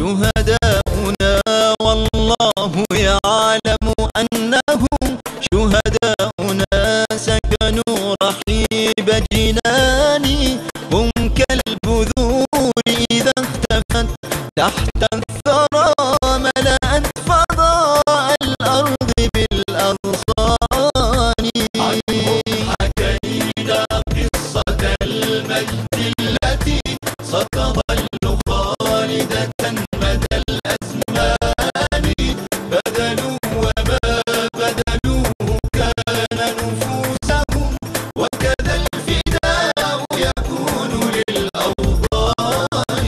شهداؤنا والله يعلم أنهم شهداؤنا سكنوا رحيب جناني هم كالبذور إذا اختفت تحت الثرى ملأت فضاء الأرض بالأغصان. عنهم حكينا قصة المجد التي ستظل خالدة مدى الأزمان. بذلوا وما بذلوه كان نفوسهم وكذا الفداء يكون للأوطان.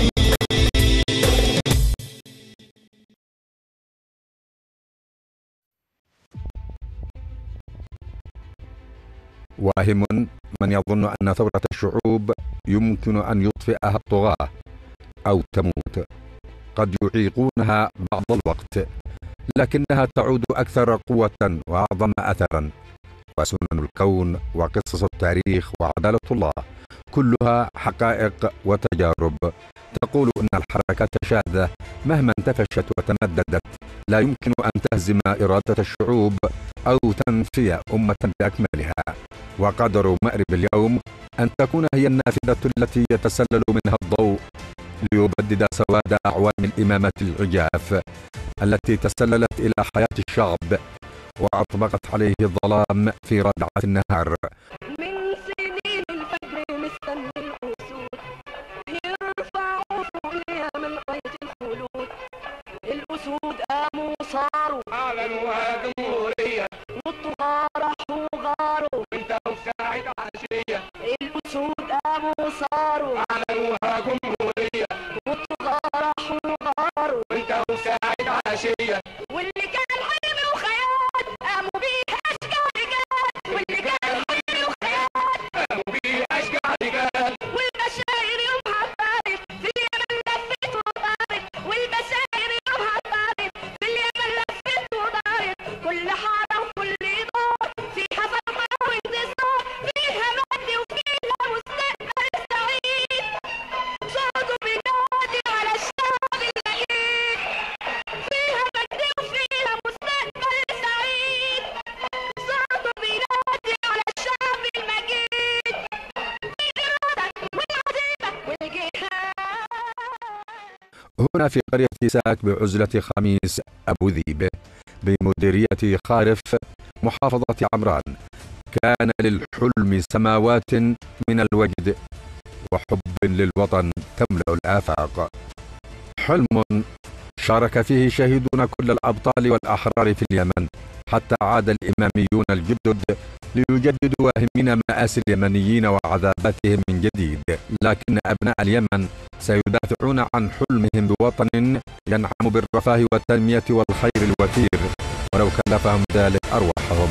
واهم من يظن أن ثورة الشعوب يمكن أن يطفئها الطغاة أو تموت. قد يعيقونها بعض الوقت لكنها تعود أكثر قوة وأعظم أثرا. وسنن الكون وقصص التاريخ وعدالة الله كلها حقائق وتجارب تقول أن الحركات الشاذة مهما انتفشت وتمددت لا يمكن أن تهزم إرادة الشعوب أو تنفي أمة بأكملها. وقدر مأرب اليوم أن تكون هي النافذة التي يتسلل منها الضوء ليبدد سواد أعوام الإمامة العجاف التي تسللت إلى حياة الشعب وأطبقت عليه الظلام في ردعة النهار. من سنين الفجر مستني الأسود يرفعوا فوقيا من غاية الخلود. الأسود قاموا صاروا أعلنوها جمهورية والطغاة راحوا غاروا وانتهوا ساعة عشية. الأسود قاموا صاروا أعلنوها جمهورية والطغاة راحوا غاروا وانتهوا ساعة عشية. واللي كان حلم وخيال قاموا بيه أشجع رجال. واللي كان حلم وخيال قاموا بيه أشجع رجال. والبشاير يومها طارت في اليمن لفت ودارت. والبشاير يومها طارت في اليمن لفت ودارت. كل حارة وكل دور فيها فرحة وانتصار. فيها مجد وفيها مستقبل سعيد. صعدوا بنادي على الشعب اللئيم. فيها مجد وفيها مستقبل سعيد. صعدوا بنادي على الشعب المجيد. بالإرادة والعزيمة والجهاد. هنا في قرية ساك بعزلة خميس أبو ذيب بمديرية خارف محافظة عمران كان للحلم سماوات من الوجد وحب للوطن تملأ الآفاق. حلم شارك فيه شهيدون كل الأبطال والأحرار في اليمن حتى عاد الإماميون الجدد ليجددوا واهمين مآسي اليمنيين وعذاباتهم من جديد. لكن أبناء اليمن سيدافعون عن حلمهم بوطن ينعم بالرفاه والتنمية والخير الوفير ولو كلفهم ذلك أرواحهم.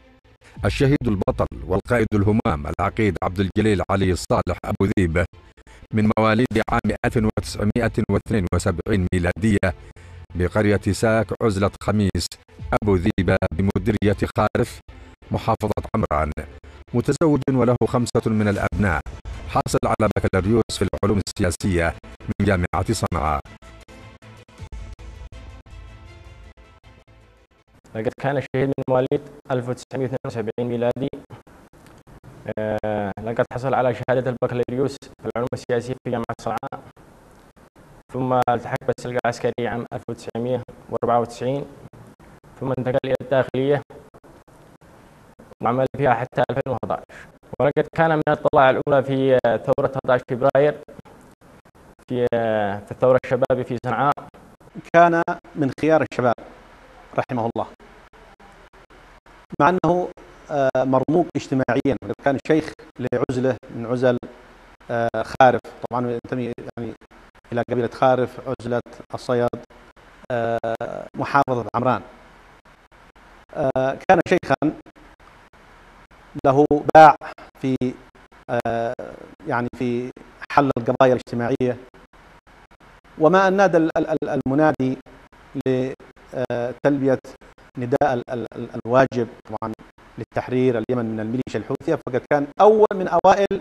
الشهيد البطل والقائد الهمام العقيد عبد الجليل علي الصالح أبو ذيبة من مواليد عام 1972 ميلادية بقرية ساك عزلة خميس أبو ذيبة بمديرية خارف محافظة عمران، متزوج وله 5 من الأبناء، حاصل على بكالوريوس في العلوم السياسية من جامعة صنعاء. لقد كان الشهيد من مواليد 1972 ميلادي. لقد حصل على شهادة البكالوريوس في العلوم السياسية في جامعة صنعاء، ثم التحق بالسلق العسكري عام 1994، ثم انتقل إلى الداخلية وعمل فيها حتى 2011. ولقد كان من الطلائع الأولى في ثورة 11 فبراير في الثورة الشبابي في صنعاء. كان من خيار الشباب رحمه الله، مع أنه مرموق اجتماعيا، وقد كان شيخ لعزلة من عزل خارف، طبعا ينتمي يعني إلى قبيلة خارف، عزلة الصياد، محافظة عمران. كان شيخا له باع في يعني في حل القضايا الاجتماعية، وما أن نادى المنادي لتلبية نداء الواجب طبعا للتحرير اليمن من الميليشيا الحوثية، فقد كان أول من أوائل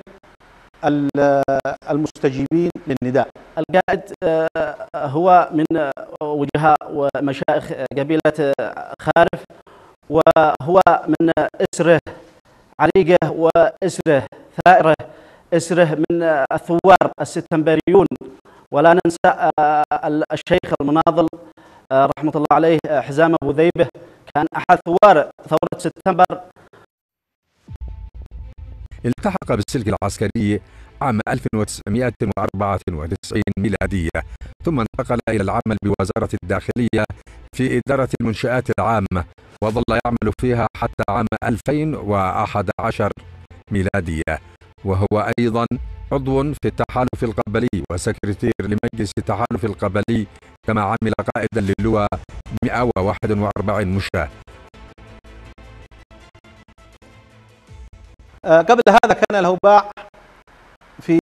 المستجيبين للنداء. القائد هو من وجهاء ومشايخ قبيلة خارف، وهو من أسره عريقة وأسره ثائرة، أسره من الثوار السبتمبريون. ولا ننسى الشيخ المناضل رحمة الله عليه حزام أبو ذيبة، كان أحد ثوار ثورة سبتمبر. التحق بالسلك العسكري عام 1994 ميلادية، ثم انتقل إلى العمل بوزارة الداخلية في إدارة المنشآت العامة، وظل يعمل فيها حتى عام 2011 ميلادية، وهو أيضا عضو في التحالف القبلي وسكرتير لمجلس التحالف القبلي، كما عمل قائدا للواء 141 مشاة. قبل هذا كان له باع في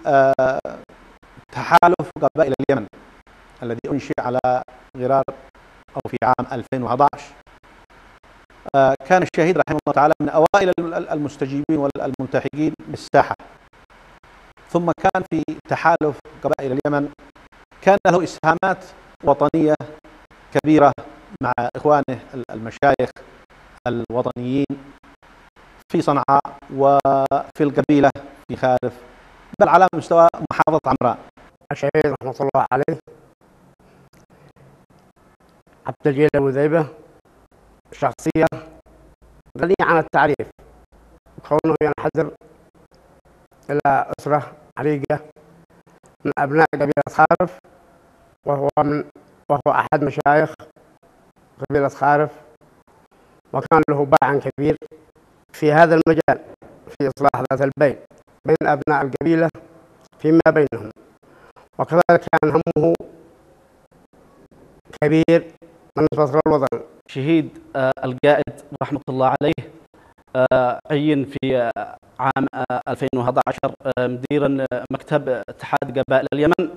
تحالف قبائل اليمن الذي أنشئ على غرار أو في عام 2011. كان الشهيد رحمه الله تعالى من أوائل المستجيبين والملتحقين بالساحة، ثم كان في تحالف قبائل اليمن، كان له إسهامات وطنية كبيرة مع إخوانه المشايخ الوطنيين في صنعاء وفي القبيلة في خارف، بل على مستوى محافظة عمران. الشهيد رحمة الله عليه عبد الجليل أبو ذيبة شخصية غنية عن التعريف، كونه ينحدر إلى أسرة عريقة من أبناء قبيلة خارف، وهو أحد مشايخ قبيلة خارف، وكان له باع كبير في هذا المجال في إصلاح ذات البين بين أبناء القبيلة فيما بينهم، وكذلك كان همه كبير من نصرة الوطن. شهيد القائد رحمة الله عليه عين في عام 2011 مديرا مكتب اتحاد قبائل اليمن،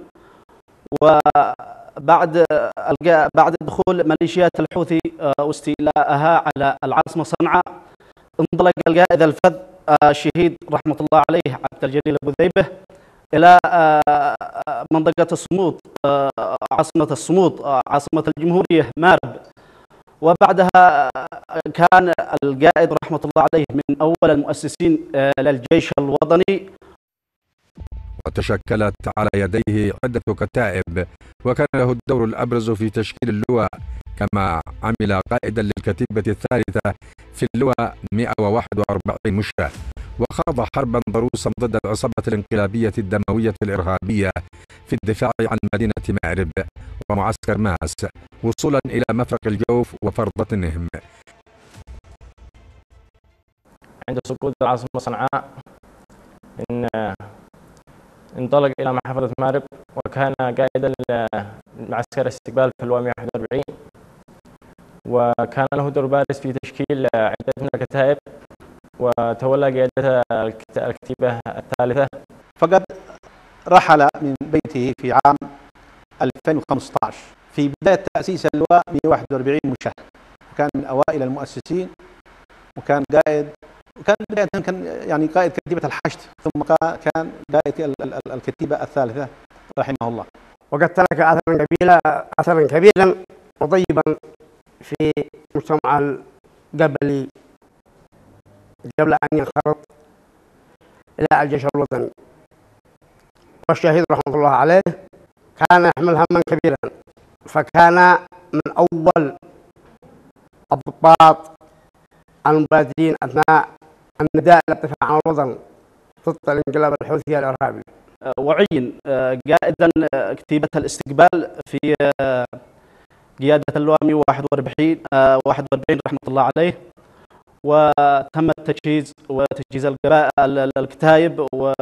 وبعد دخول ميليشيات الحوثي واستيلاءها على العاصمة صنعاء، انطلق القائد الفذ الشهيد رحمة الله عليه عبد الجليل أبو ذيبة إلى منطقة الصمود، عاصمة الصمود، عاصمة الجمهورية مارب. وبعدها كان القائد رحمة الله عليه من أول المؤسسين للجيش الوطني، وتشكلت على يديه عدة كتائب، وكان له الدور الأبرز في تشكيل اللواء، كما عمل قائدا للكتيبة الثالثة في اللواء 141 مشاة، وخاض حربا ضروسا ضد العصابة الانقلابية الدموية الإرهابية في الدفاع عن مدينة مأرب ومعسكر ماس، وصولا إلى مفرق الجوف وفرضة النهم. عند سقوط العاصمة صنعاء انطلق إلى محافظة مأرب، وكان قائدا لمعسكر الاستقبال في اللواء 141، وكان له دور بارز في تشكيل عدة من الكتائب، وتولى قيادة الكتيبة الثالثة. فقد رحل من بيته في عام 2015 في بداية تأسيس اللواء 141 مشاهد، وكان من أوائل المؤسسين، وكان قائد، وكان بداية كان يعني قائد كتيبة الحشد، ثم كان قائد الكتيبة الثالثة رحمه الله. وقد ترك أثرا كبيرا وطيبا في مجتمع القبلي قبل أن ينخرط إلى الجيش الوطني. والشهيد رحمه الله عليه كان يحمل هما كبيرا، فكان من أول الضباط المبادرين أثناء النداء للدفاع عن الوطن ضد الانقلاب الحوثي الإرهابي. وعين قائدا كتيبة الاستقبال في قيادة اللواء 141 رحمة الله عليه، وتم التجهيز وتجهيز الكتائب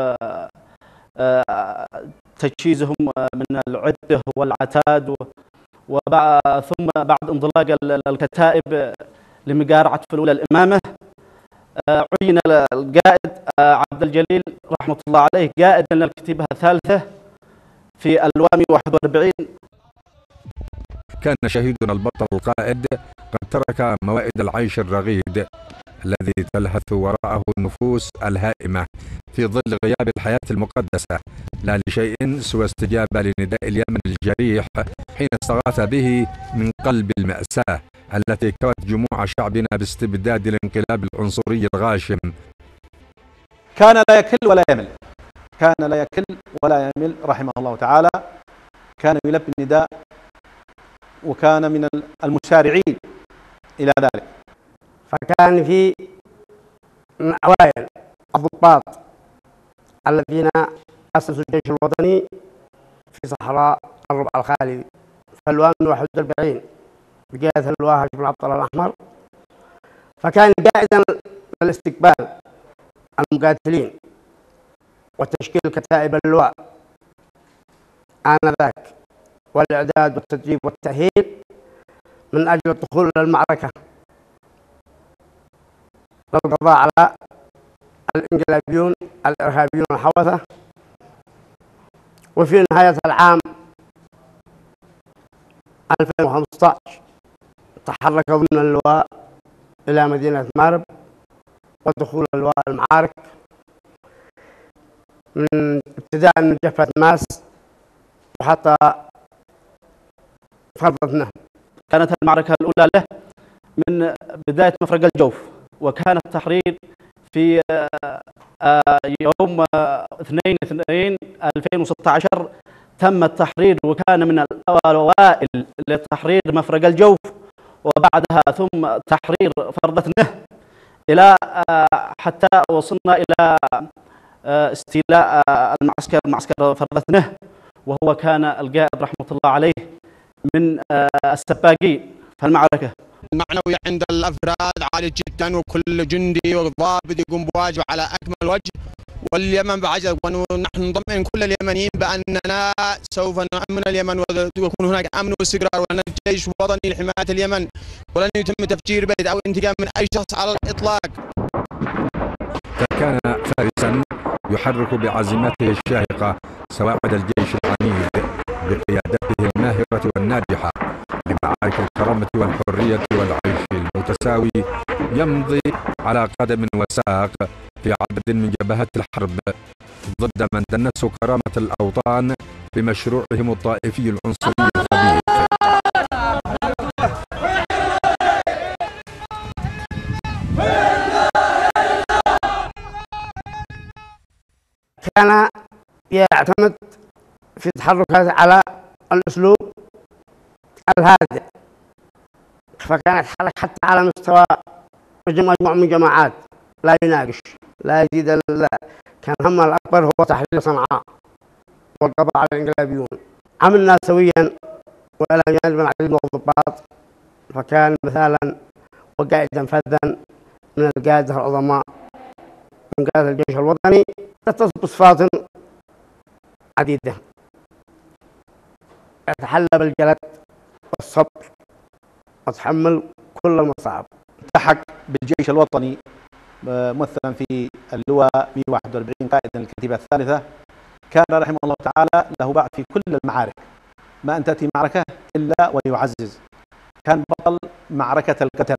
وتجهيزهم من العدة والعتاد، ثم بعد انطلاق الكتائب لمقارعة فلول الإمامة عين القائد عبد الجليل رحمة الله عليه قائدا للكتيبة الثالثة في اللواء 141. كان شهيدنا البطل القائد قد ترك موائد العيش الرغيد الذي تلهث وراءه النفوس الهائمة في ظل غياب الحياة المقدسة، لا لشيء سوى استجابة لنداء اليمن الجريح حين استغاث به من قلب المأساة التي كوت جموع شعبنا باستبداد الانقلاب العنصري الغاشم. كان لا يكل ولا يمل، كان لا يكل ولا يمل رحمه الله تعالى، كان يلبي النداء، وكان من المسارعين إلى ذلك. فكان من أوائل الضباط الذين أسسوا الجيش الوطني في صحراء الربع الخالي في اللواء 41 بقيادة اللواء هاشم بن عبد الله الأحمر. فكان قائدا للاستقبال المقاتلين وتشكيل كتائب اللواء آنذاك، والإعداد والتدريب والتأهيل من أجل الدخول إلى المعركة للقضاء على الانقلابيون الإرهابيون الحوثة. وفي نهاية العام 2015 تحرك ضمن اللواء إلى مدينة مأرب ودخول اللواء المعارك من ابتداء من جبهة ماس وحتى فرضة نهم. كانت المعركة الأولى له من بداية مفرق الجوف، وكان التحرير في يوم 2/2/2016 تم التحرير، وكان من الأوائل لتحرير مفرق الجوف، وبعدها ثم تحرير فرضة نهم إلى حتى وصلنا إلى استيلاء معسكر فرضة نهم، وهو كان القائد رحمة الله عليه من السباقين في المعركة. المعنوي عند الأفراد عالي جدا، وكل جندي وضابط يقوم بواجبه على أكمل وجه، واليمن بعجل، ونحن نطمئن كل اليمنيين بأننا سوف نأمن اليمن ويكون هناك أمن واستقرار، وأن الجيش وطني لحماية اليمن، ولن يتم تفجير بلد أو انتقام من أي شخص على الإطلاق. كان فارسا يحرك بعزيمته الشاهقة سواعد الجيش العنيد بقيادته الماهرة والناجحة لمعارك الكرامة والحرية والعيش المتساوي، يمضي على قدم وساق في عدد من جبهات الحرب ضد من دنسوا كرامة الأوطان بمشروعهم الطائفي العنصري الخبيث. كان يعتمد في تحركاته على الأسلوب الهادئ، فكان يتحرك حتى على مستوى مجموعة من جماعات، لا يناقش، لا يزيد، كان همه الأكبر هو تحرير صنعاء والقضاء على الانقلابيون. عملنا سويا وإلى جانب العديد من الضباط، فكان مثالا وقائدا فذا من القادة العظماء من قادة الجيش الوطني، تتصف بصفات عديدة، يتحلى بالجلد والصبر وتحمل كل المصاعب. التحق بالجيش الوطني ممثلا في اللواء 141 قائدا للكتيبة الثالثة، كان رحمه الله تعالى له باع في كل المعارك، ما أن تأتي معركة إلا ويعزز. كان بطل معركة الكتب،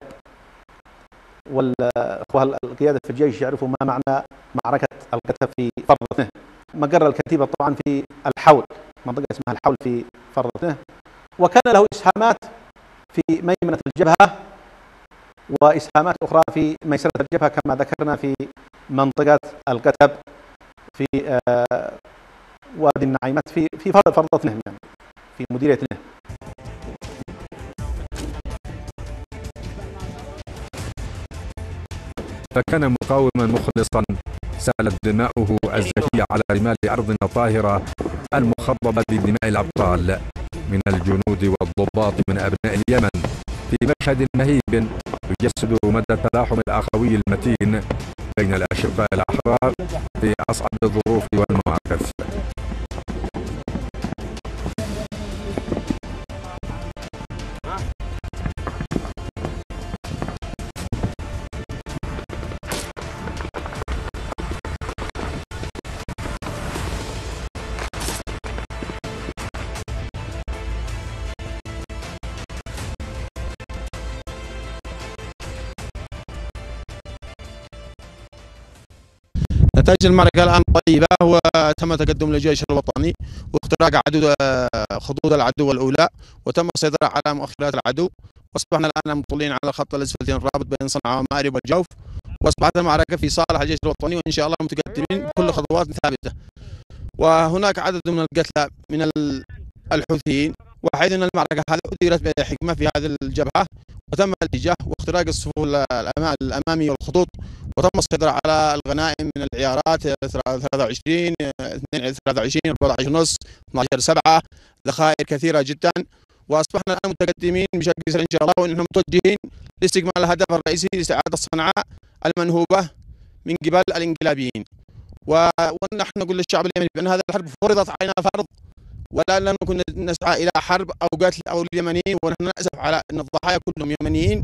والأخوة القيادة في الجيش يعرفوا ما معنى معركة الكتب في فرضة. مقر الكتيبة طبعا في الحول، منطقة اسمها الحول في فرضة. وكان له إسهامات في ميمنة الجبهة وإسهامات أخرى في ميسرة الجبهة كما ذكرنا في منطقة الكتب في وادي النعيمات في فرضة نهم، يعني في مديرية نهم. فكان مقاوما مخلصا سالت دماؤه الزكية على رمال أرضنا طاهرة المخضبة بدماء الأبطال من الجنود والضباط من أبناء اليمن، في مشهد مهيب يجسد مدى التلاحم الأخوي المتين بين الأشقاء الأحرار في أصعب الظروف والمواقف. نتائج المعركة الآن طيبة، وتم تقدم الجيش الوطني واختراق خطوط العدو الأولى، وتم السيطرة على مؤخرات العدو، وأصبحنا الآن مطلين على الخط الأسفلتي الرابط بين صنعاء ومأرب والجوف، وأصبحت المعركة في صالح الجيش الوطني، وإن شاء الله متقدمين بكل خطوات ثابتة. وهناك عدد من القتلى من الحوثيين، وحيث أن المعركة هذه أديرت بحكمة في هذه الجبهة، وتم الاتجاه واختراق الصفوف الأمامية والخطوط، وتم السيطرة على الغنائم من العيارات 23 23 14 ونص 12 7، ذخائر كثيرة جدا. وأصبحنا الآن متقدمين بشكل سريع إن شاء الله، ونحن متوجهين لاستكمال الهدف الرئيسي لاستعادة صنعاء المنهوبة من قبل الانقلابيين. ونحن نقول للشعب اليمني بأن هذه الحرب فرضت علينا فرض، ولا لن نكون نسعى إلى حرب أو قتل أو اليمنيين، ونحن نأسف على أن الضحايا كلهم يمنيين.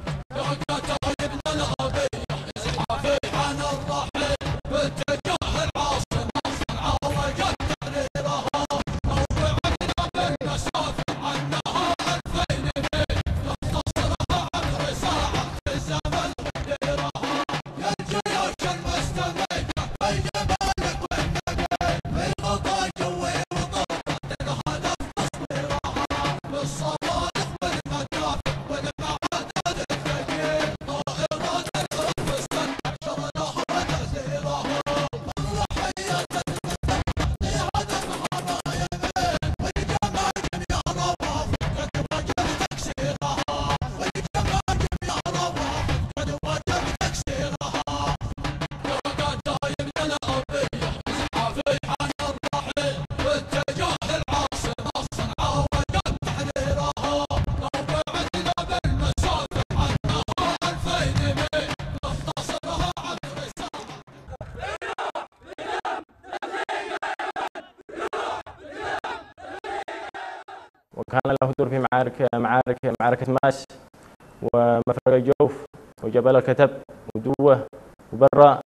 وكان له دور في معركة ماس ومفرق الجوف وجبل الكتب ودوة وبرة،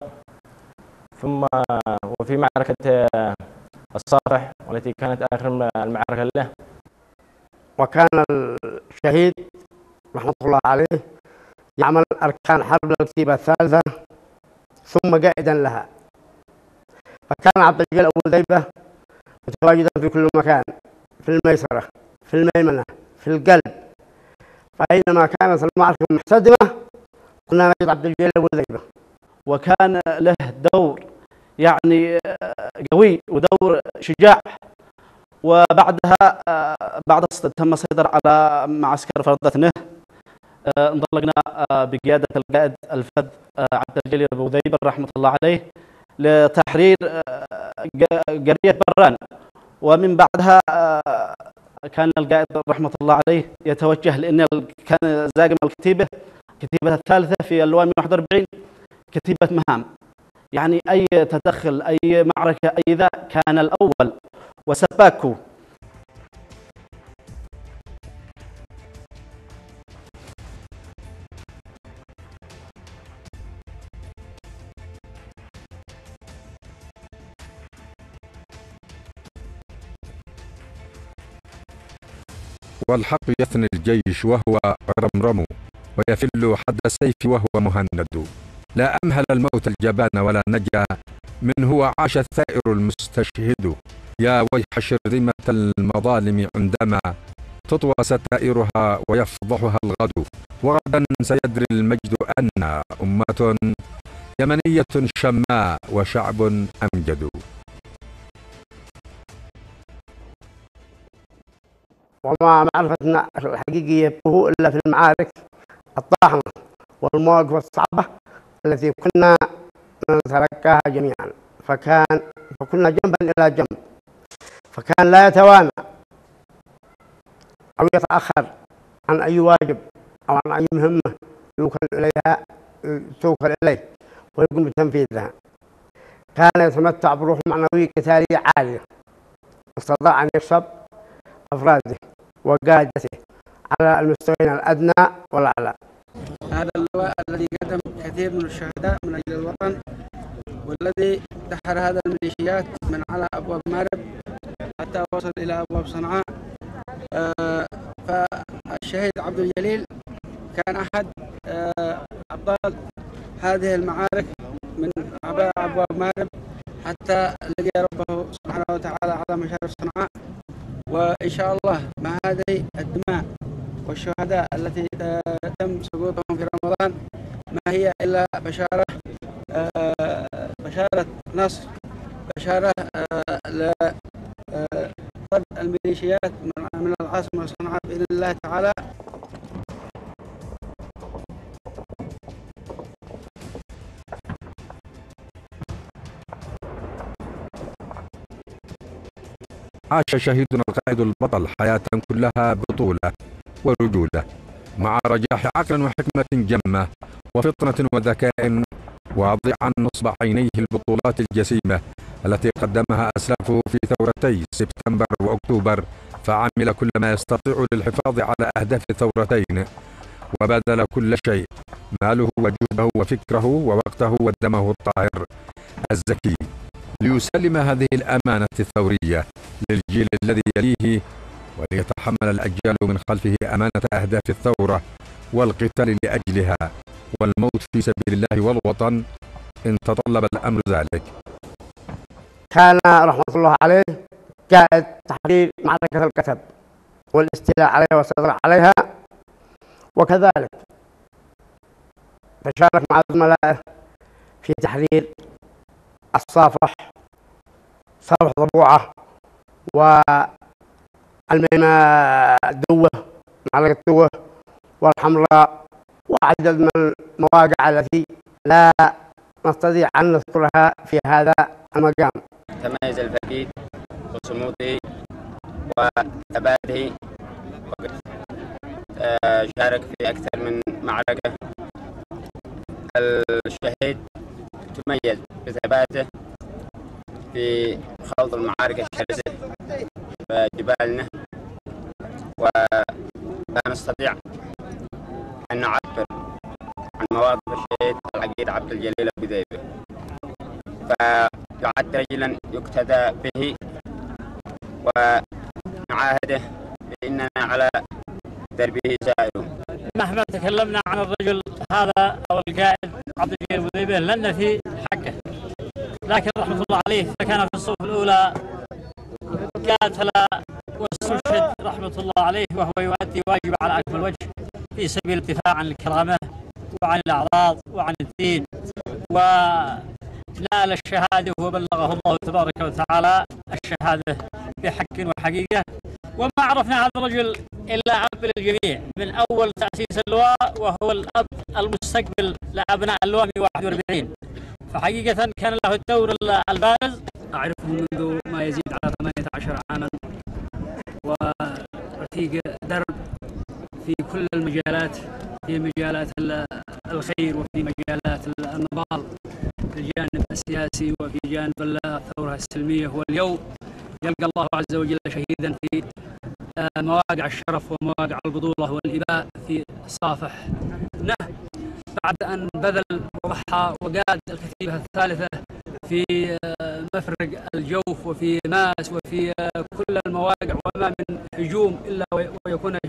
ثم وفي معركة الصافح والتي كانت آخر المعركة له. وكان الشهيد رحمة الله عليه يعمل أركان حرب الكتيبة الثالثة ثم قائدا لها. فكان عبد الجليل أبو ذيبة متواجدا في كل مكان، في الميسرة، في الميمنة، في القلب. فأينما كانت المعركة محتدمة كنا نجد عبد الجليل أبو ذيبة. وكان له دور يعني قوي ودور شجاع. وبعدها تم السيطرة على معسكر فرضة نه. انطلقنا بقيادة القائد الفذ عبد الجليل أبو ذيبة رحمة الله عليه لتحرير قرية بران. ومن بعدها كان القائد رحمة الله عليه يتوجه، لأن كان زاقم الكتيبة الثالثة في اللواء 141 كتيبة مهام، يعني أي تدخل أي معركة أي ذا كان الأول وسباكه. والحق يثني الجيش وهو رمرم، ويفل حد السيف وهو مهند. لا أمهل الموت الجبان ولا نجا، من هو عاش الثائر المستشهد. يا ويح شرذمة المظالم عندما تطوى ستائرها ويفضحها الغد. وغدا سيدري المجد أن أمة يمنية شماء وشعب أمجد. وما معرفتنا الحقيقية به إلا في المعارك الطاحنة والمواقف الصعبة التي كنا نتلقاها جميعا، فكنا جنبا إلى جنب، فكان لا يتوانى أو يتأخر عن أي واجب أو عن أي مهمة توكل إليه ويقوم بتنفيذها. كان يتمتع بروح معنوية قتالية عالية، استطاع أن يكسب أفراده وقادته على المستويين الأدنى والأعلى. هذا اللواء الذي قدم كثير من الشهداء من أجل الوطن، والذي دحر هذا الميليشيات من على أبواب مأرب حتى وصل إلى أبواب صنعاء. فالشهيد عبد الجليل كان أحد أبطال هذه المعارك من أبواب مأرب حتى لقي ربه سبحانه وتعالى على مشارف صنعاء. وإن شاء الله مع هذه الدماء والشهداء التي تم سقوطهم في رمضان ما هي إلا بشارة نصر، بشارة لطرد الميليشيات من العاصمة صنعاء بإذن الله تعالى. عاش شهيدنا القائد البطل حياة كلها بطولة ورجولة، مع رجاح عقل وحكمة جمة وفطنة وذكاء، واضعا نصب عينيه البطولات الجسيمة التي قدمها أسلافه في ثورتي سبتمبر وأكتوبر، فعمل كل ما يستطيع للحفاظ على أهداف الثورتين، وبذل كل شيء، ماله وجهده وفكره ووقته ودمه الطاهر الزكي، ليسلم هذه الأمانة الثورية للجيل الذي يليه، وليتحمل الأجيال من خلفه أمانة أهداف الثورة والقتال لأجلها والموت في سبيل الله والوطن إن تطلب الأمر ذلك. كان رحمة الله عليه قائد تحرير معركة الكتب والاستيلاء عليها والسيطرة عليها، وكذلك تشارك مع زملائه في تحرير الصافح، صافح ضبوعة، والميمة دوة، معركة دوة والحمراء، وعدد من المواقع التي لا نستطيع أن نذكرها في هذا المقام. تميز الفريق بصموده وثباته، وقد شارك في أكثر من معركة. الشهيد تميز بثباته في خوض المعارك الشرسة في جبالنا، ولا نستطيع أن نعبر عن مواقف الشهيد العقيد عبد الجليل البذيبي، فيعد رجلا يقتدى به، ونعاهده بأننا على دربه سائرون. مهما تكلمنا عن الرجل هذا أو القائد عبد الجليل البذيبي لن نفي حقه، لكن رحمة الله عليه فكان في الصف الأولى قاتل واستشهد رحمة الله عليه وهو يؤدي واجب على أكمل وجه في سبيل الدفاع عن الكرامة وعن الأعراض وعن الدين، ونال الشهادة وبلغه الله تبارك وتعالى الشهادة بحق وحقيقة. وما عرفنا هذا الرجل إلا أب للجميع من أول تأسيس اللواء، وهو الأب المستقبل لأبناء اللواء 141، فحقيقة كان له الدور البارز. أعرفه منذ ما يزيد على 18 عاما، ورفيق درب في كل المجالات، في مجالات الخير وفي مجالات النضال، في الجانب السياسي وفي جانب الثورة السلمية. واليوم يلقى الله عز وجل شهيدا في مواقع الشرف ومواقع البطولة والإباء في صافح نهر، بعد أن بذل وضحى وقاد الكتيبة الثالثة في مفرق الجوف وفي ماس وفي كل المواقع، وما من هجوم إلا ويكون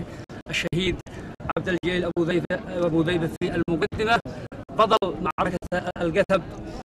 الشهيد عبد الجليل أبو ذيبة في المقدمة، فضل معركة القتب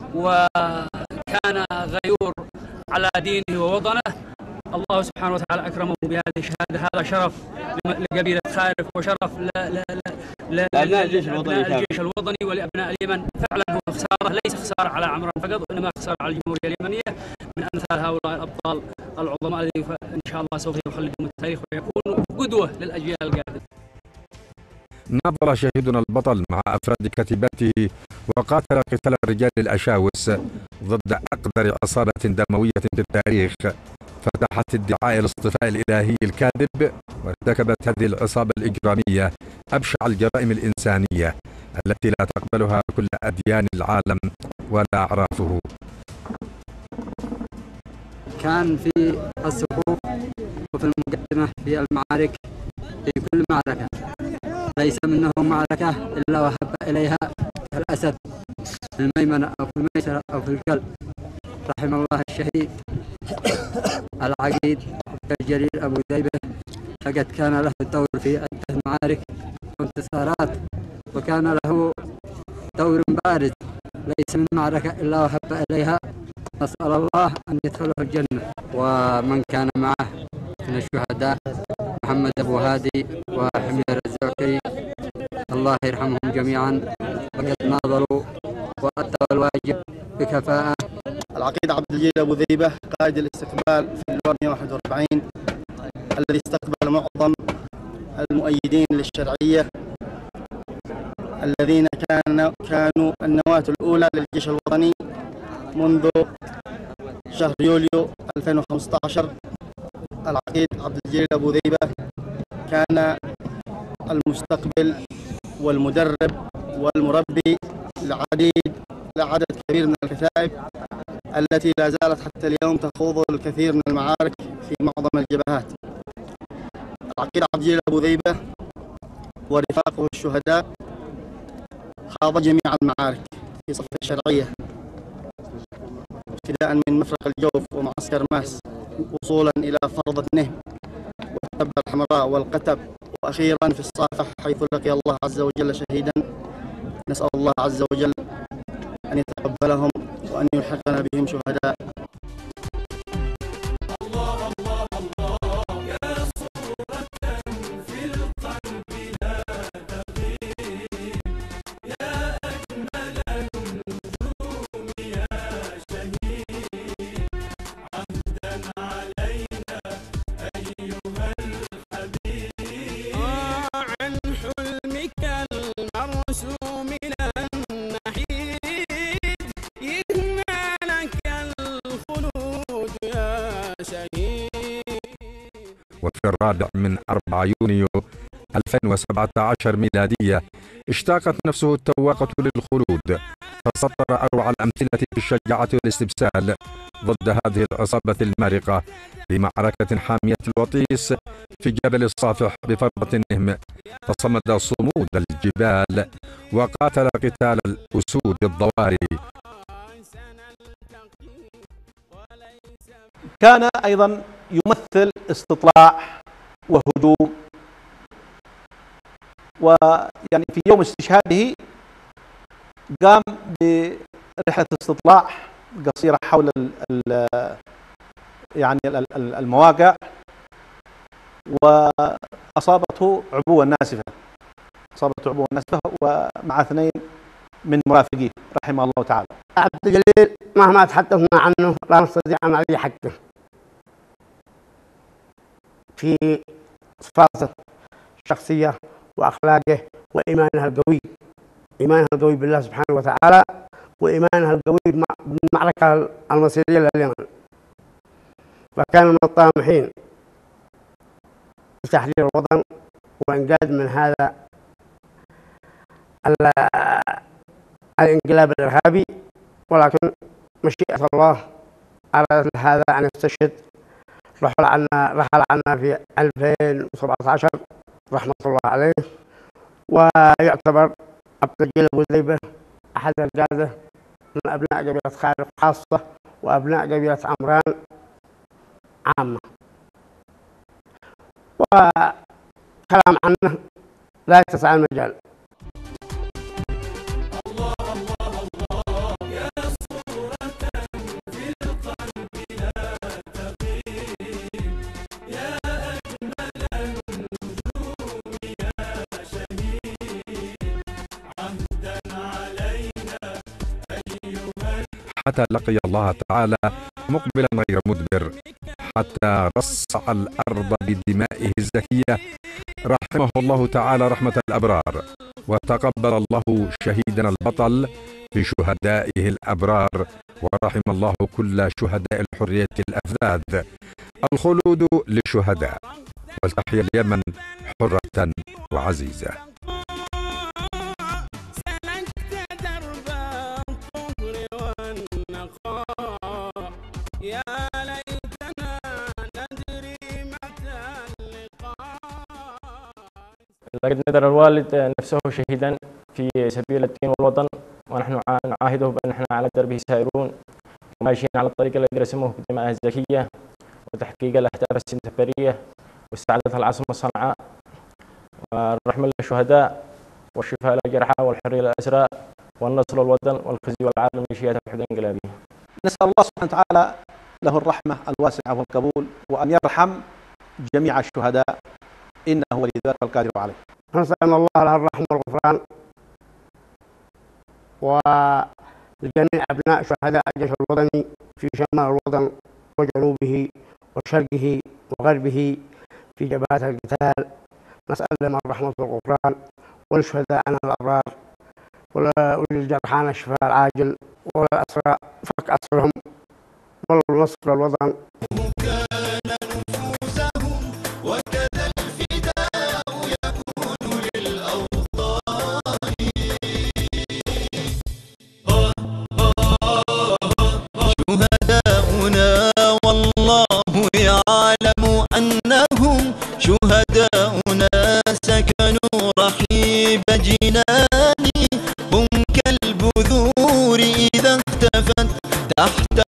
وكان غيور على دينه ووطنه. الله سبحانه وتعالى أكرمه بهذه الشهادة. هذا شرف لقبيلة خارف وشرف لأبناء الجيش الوطني ولأبناء اليمن. فعلا هو خسارة، ليس خسارة على عمران فقط، وإنما خسارة على الجمهورية اليمنية من أمثال هؤلاء الأبطال العظماء الذين إن شاء الله سوف يخلدهم التاريخ ويكونوا قدوة للأجيال القادمة. ناضل شهيدنا البطل مع أفراد كتيبته وقاتل قتال الرجال الأشاوس ضد أقدر عصابة دموية في التاريخ فتحت ادعاء الاصطفاء الإلهي الكاذب، وارتكبت هذه العصابة الإجرامية أبشع الجرائم الإنسانية التي لا تقبلها كل أديان العالم ولا أعرافه. كان في الصفوف وفي المقدمة في المعارك، في كل معركة ليس منه معركة إلا وحب إليها الأسد في الميمنة أو في الميسرة أو في القلب. رحم الله الشهيد العقيد عبد الجليل أبو ذيبة، فقد كان له دور في عدة معارك وانتصارات، وكان له دور بارز ليس من معركة إلا وحب إليها. نسأل الله أن يدخله الجنة. ومن كان معه من الشهداء محمد أبو هادي وحمير الزعكري، الله يرحمهم جميعا، وقد ناضلوا وأدوا الواجب بكفاءة. العقيد عبد الجليل أبو ذيبة قائد الاستقبال في اللواء 141 الذي استقبل معظم المؤيدين للشرعية الذين كانوا النواة الأولى للجيش الوطني منذ شهر يوليو 2015. العقيد عبد الجليل أبو ذيبة كان المستقبل والمدرب والمربي لعدد كبير من الكتائب التي لا زالت حتى اليوم تخوض الكثير من المعارك في معظم الجبهات. العقيد عبد الجليل أبو ذيبة ورفاقه الشهداء خاض جميع المعارك في صف الشرعية، ابتداء من مفرق الجوف ومعسكر ماس وصولا إلى فرضة نهم والتبة الحمراء والقتب، وأخيرا في الصافح حيث لقي الله عز وجل شهيدا. نسأل الله عز وجل أن يتقبلهم وأن يلحقنا بهم شهداء. وفي 4 يونيو 2017 ميلادية اشتاقت نفسه التواقة للخلود، فسطر أروع الأمثلة في الشجاعة والاستبسال ضد هذه العصابة المارقة في معركة حامية الوطيس في جبل الصافح بفرضة النهم، فصمد صمود الجبال وقاتل قتال الأسود الضواري. كان أيضا يمثل استطلاع وهجوم، ويعني في يوم استشهاده قام برحلة استطلاع قصيرة حول يعني المواقع، وأصابته عبوة ناسفة، ومع 2 من مرافقيه رحمه الله تعالى. عبد الجليل مهما تحدثنا عنه لا نستطيع أن نعطي حقه في صفاته الشخصية وأخلاقه وإيمانها القوي، إيمانها القوي بالله سبحانه وتعالى، وإيمانها القوي بالمعركة المصيرية لليمن. وكان من الطامحين لتحرير الوطن وإنقاذ من هذا الانقلاب الإرهابي، ولكن مشيئة الله أراد هذا أن يستشهد. رحل عنا في 2017 رحمة الله عليه، ويعتبر عبد الجليل أبو ذيبة أحد القادة من أبناء قبيلة خارق خاصة وأبناء قبيلة عمران عامة. وكان الكلام عنه لا يتسع المجال. حتى لقي الله تعالى مقبلا غير مدبر، حتى رصع الأرض بدمائه الزكية، رحمه الله تعالى رحمة الأبرار، وتقبل الله شهيدنا البطل في شهدائه الأبرار، ورحم الله كل شهداء الحرية الأفذاذ. الخلود للشهداء، ولتحيا اليمن حرة وعزيزة. لقد نذر الوالد نفسه شهيدا في سبيل الدين والوطن، ونحن نعاهده بأن نحن على دربه سائرون وماشيين على الطريق الذي رسمه بدمائه الزكية وتحقيق الأهداف السنتفرية واستعادة العاصمة صنعاء، والرحمة للشهداء والشفاء للجرحى والحرية للأسرى والنصر للوطن والخزي والعار لميليشيات الوحدة الانقلابية. نسأل الله سبحانه وتعالى له الرحمة الواسعة والقبول، وأن يرحم جميع الشهداء إنه ولي ذلك القادر عليه. نسأل الله له الرحمة والغفران ولجميع أبناء شهداء الجيش الوطني في شمال الوطن وجنوبه وشرقه وغربه في جبهات القتال. نسأل لهم الرحمة والغفران ولشهدائنا الأبرار وللجرحى الشفاء العاجل والأسرى فك أسرهم والنصر للوطن. وكذا الفداء يكون للأوطان. شهداؤنا والله يعلم أنهم شهداؤنا سكنوا رحيب جناني، هم كالبذور إذا اختفت تحت